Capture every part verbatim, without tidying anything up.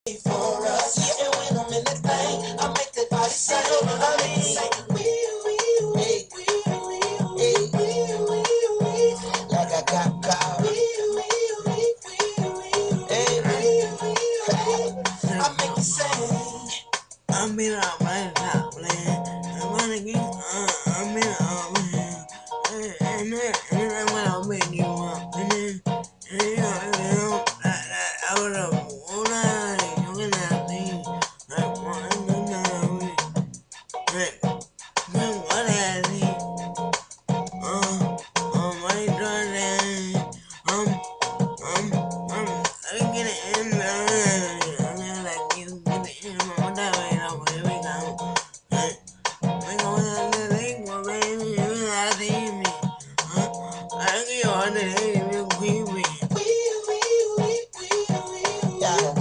for us. Yeah, and when I'm in that thing, I make that body say, I make it say, wee, wee, wee, wee, wee, wee, wee, wee, like a cop car. Wee, wee, wee, wee, wee, hey, wee, wee, wee. I make it say, I'm in a my top, man. I wanna get, uh, I'm in a man. And then, and then when I make you up, and then, and you know, you know, that, that, I would have, all that, you can have things, like, one, two, three, like, then what I see, uh, um, my darling, um, um, um, I get it in there, I'm like, you get it in there, whatever, you know, here we go. Hey, we going on the lake, well, baby, you gotta see me. Huh? I get on the lake, you keep me. Yeah.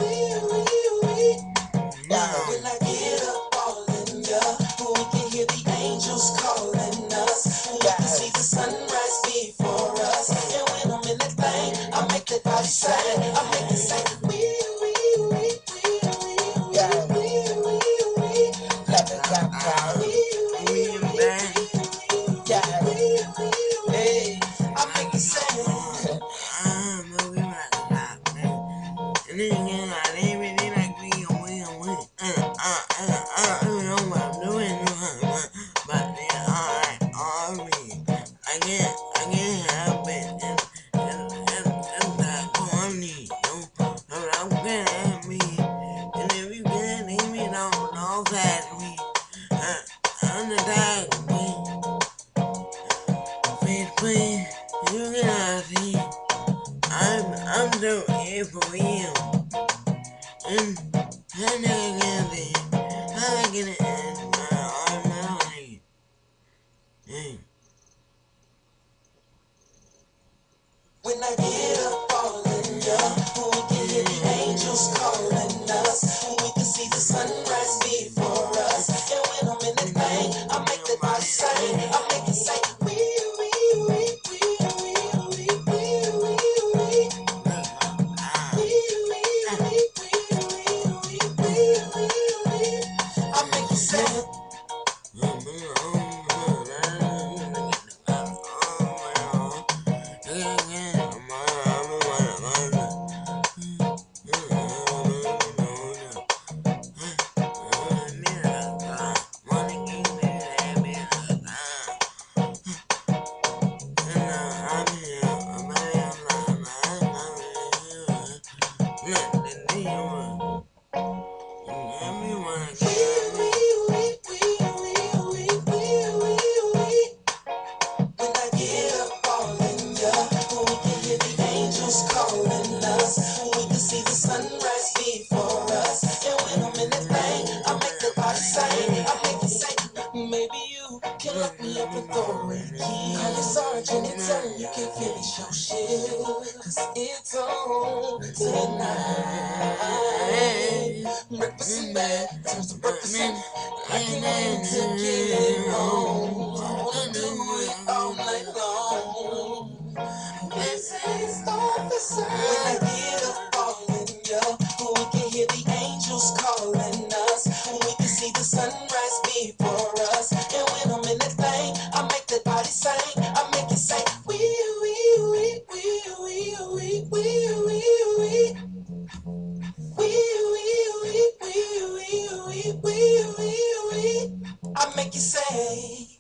Yeah. When I get up all in ya, we can hear the angels calling us. We can see the sunrise before us. And when I'm in that thing, I make that body say, I make it say, wee, wee, wee, wee, wee, yeah, wee, wee, wee, like a cop car. Wee, wee, wee, yeah, wee, wee, hey, I make it say, I'm moving like a cop, man. And then again, I leave it in like we and we and we. Uh, uh, uh, uh, I don't know what I'm doing, uh, but then I, all me. I can't, I can't help it. And, and, and, and that corny, no, no, I'm gonna help me. And if you can't leave me, don't, don't catch me. Uh, I'm the dog, please, please, please, you gotta see. I'm, I'm so here for you. And, and again, I get it in my mind. Hey. When I get up all in ya, we can hear the angels calling us. We can see the sunrise before us. And when I'm in that thing, I make that body say, I make it say, wee, wee, wee, wee, wee, wee, wee, wee, wee. Wee, wee, wee, wee, wee, wee, wee, wee. I make it say, when I get up all in ya, we can hear the angels calling us. We can see the sunrise before us. And when I'm in that thing, I make the body say, I make it say, maybe you can lock me up and throw away the key. Call your sergeant and tell him you can finish your shit. Cause it's on tonight. Breakfast in bed, turns to breakfast in. I can't wait to get home. I wanna do it all night long. This is officer. When I get up all in ya, we can hear the angels calling us. We can see the sunrise before us. And when I'm in that thing, I make that body say, I make it say, wee, wee, wee, wee, wee, wee, wee, wee, wee. Wee, wee, wee, wee, wee, wee, wee, wee, wee. I make you say.